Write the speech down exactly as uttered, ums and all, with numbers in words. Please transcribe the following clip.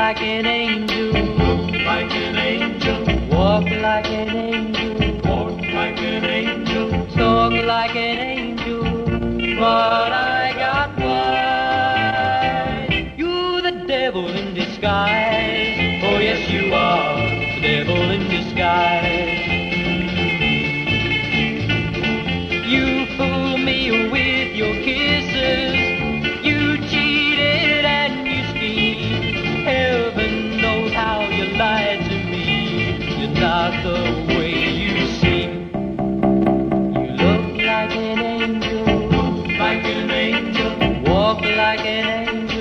like an angel, like an angel, walk like an angel, walk like an angel, talk like an angel, but I got wise. You're the devil in disguise. Oh yes you are, the devil in disguise. You fool me with your kisses, you cheated and you schemed. Heaven knows how you lied to me. You're not the way you seem. You look like an angel, like an angel, walk like an angel,